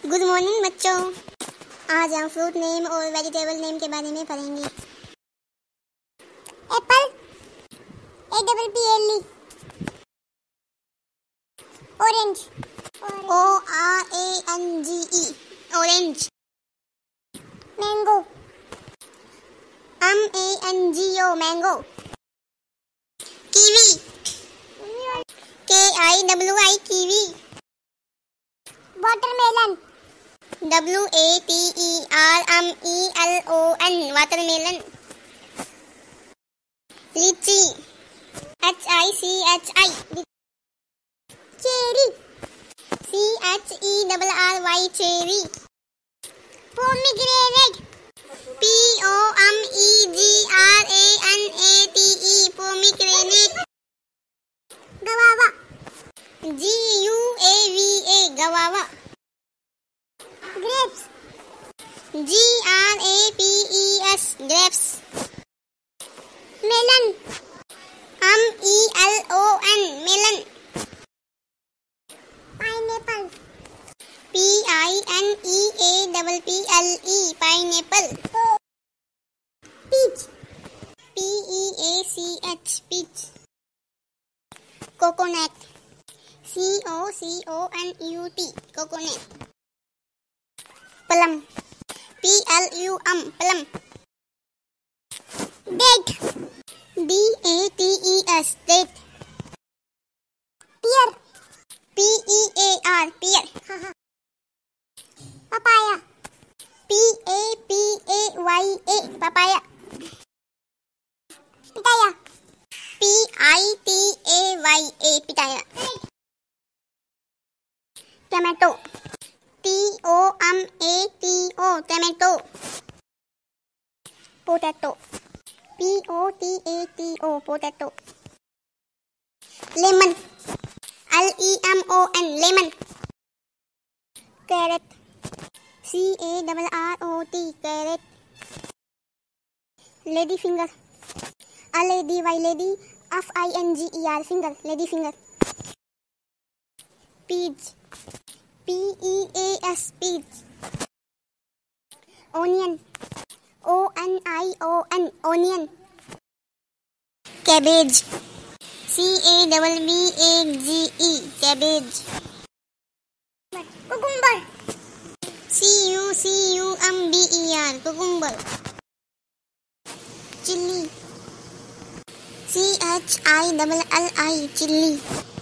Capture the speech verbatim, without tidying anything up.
Good morning बच्चों। आज हम फ्रूट नेम और वेजिटेबल नेम के बारे में पढ़ेंगे। Apple, A double P L E. Orange, O R A N G E, orange. Mango, M A N G O, mango. Kiwi, K I W I, kiwi. Watermelon, W A T E R M E L O N, watermelon. Lychee, H I C H I. Cherry, C H E double R Y, cherry. Pomegranate, P O M E G R A N A T E, pomegranate. Guava, G U A V A, guava. Grapes, G R A P E S, grapes. Melon, M E L O N, melon. Pineapple, P I N E A double P L E, pineapple. Peach, P E A C H, peach. Coconut, C O C O N U T, coconut. Plum, P L U M, plum. Date, D A T E S, date. Pear, P E A R, pear. Papaya, P A P A Y A, papaya. Pitaya, P I T A Y A, pitaya. Tomato, T O M A T O, tomato. Potato, P O T A T O, potato. Lemon, L E M O N, lemon. Carrot, C A double R O T, carrot. Lady finger, L A D Y, lady, F I N G E R, finger, lady finger. Ps, P E A S, peas. Onion, O N I O N, onion. Cabbage, C A double B A G E, cabbage. Cucumber, C U C U M B E R, cucumber. Chilli, C H I double L I, chilli.